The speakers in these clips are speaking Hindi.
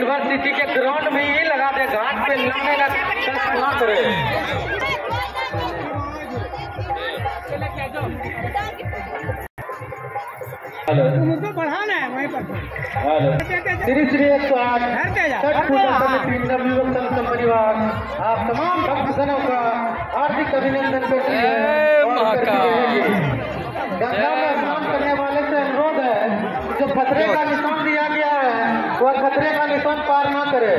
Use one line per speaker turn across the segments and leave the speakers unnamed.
यूनिवर्सिटी के ग्राउंड में ही लगा दे, घाट पे लगने का कष्ट ना करे। हेलो मुझे बढ़ाना है वहीं पर। हेलो श्री श्री 108 नवयुवक संघ परिवार आप तमाम भक्तजनों का हार्दिक अभिनंदन करते हैं। गंगा में स्नान करने वाले से अनुरोध है, जो खतरे का निशान दिया गया है वह खतरे का निशान पार ना करे।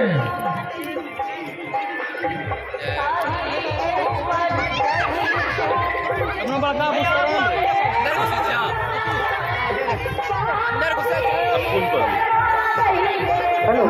हेलो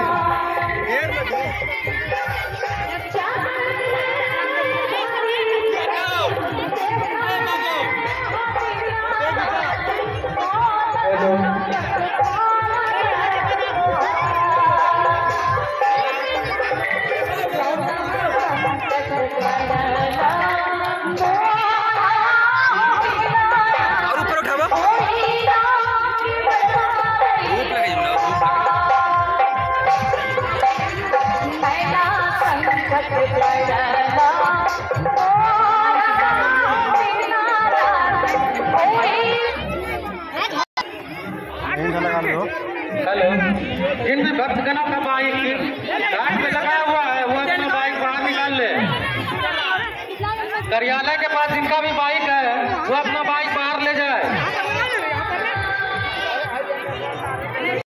हेलो जिनमें भक्तगणों का बाइक घाट पे लगा हुआ है वो अपना बाइक बाहर निकाल ले। कार्यालय के पास जिनका भी बाइक है वो अपना बाइक बाहर ले